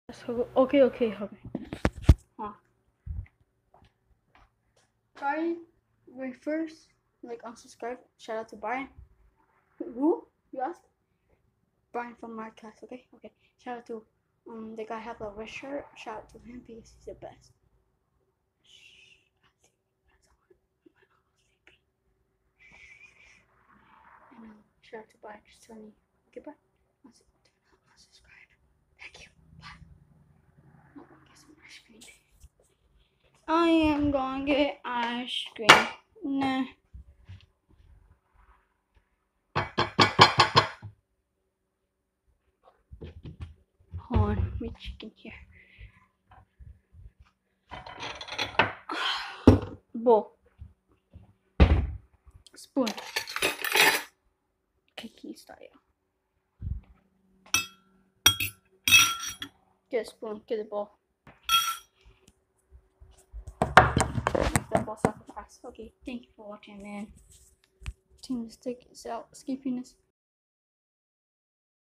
Okay. Huh. Brian, wait first. Like unsubscribe. Shout out to Brian. Who? You asked? Brian from Marcast. Okay. Shout out to the guy have a red shirt. Shout out to him because he's the best. And shout out to Brian just telling me goodbye. Unsubscribe. Thank you. Bye. I'm gonna get some ice cream. I am gonna get ice cream. Nah. Hold on, let me chicken here. Bowl. Spoon. Kiki style. Get a spoon, get a bowl. That bowl sacrifice. Okay, thank you for watching, man. Team Stick is out. Skippiness.